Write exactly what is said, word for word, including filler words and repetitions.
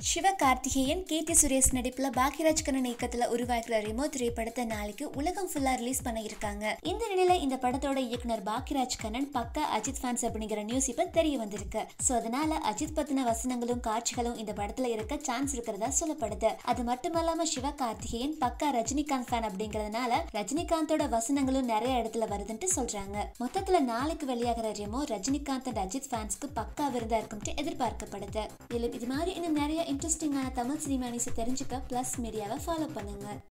Sivakarthikeyan, Keerthy Suresh நடிப்புல Bhagyaraj Kannan இயக்கத்துல உருவாக்குற ரெமோ திரைப்படத்தை நாளைக்கு உலகம் ஃபுல்லா ரிலீஸ் பண்ண இருக்காங்க. இந்த நிலையில இந்த படத்தோட இயக்குனர் Bhagyaraj Kannan பக்கா அஜித் ஃபேன்ஸ் அப்படிங்கிற நியூஸ் இப்ப தெரிய வந்திருக்கு. சோ அதனால அஜித் பத்தின வசனங்களும் காட்சிகளும் இந்த படத்துல இருக்க சான்ஸ் இருக்கிறதா சொல்லப்படுது. அது மட்டுமல்லாம சிவகார்த்திகேயன் பக்கா ரஜினிகாந்த் ஃபேன் அப்படிங்கறதுனால ரஜினிகாந்தோட வசனங்களும் நிறைய இடத்துல வருதுன்னு சொல்றாங்க. மொத்தத்துல நாளைக்கு வெளியாகிற ரெமோ ரஜினிகாந்த் அண்ட் அஜித் ஃபேன்ஸ்க்கு பக்கா விருந்தா இருக்கும் எதிர்பார்க்கப்படுது. மேலும் இது மாதிரி இன்னும் நிறைய இன்ட்ரெஸ்டிங்கான தமிழ் சினிமா நியூஸ் தெரிஞ்சுக்க பிளஸ் மீடியாவை ஃபாலோ பண்ணுங்க.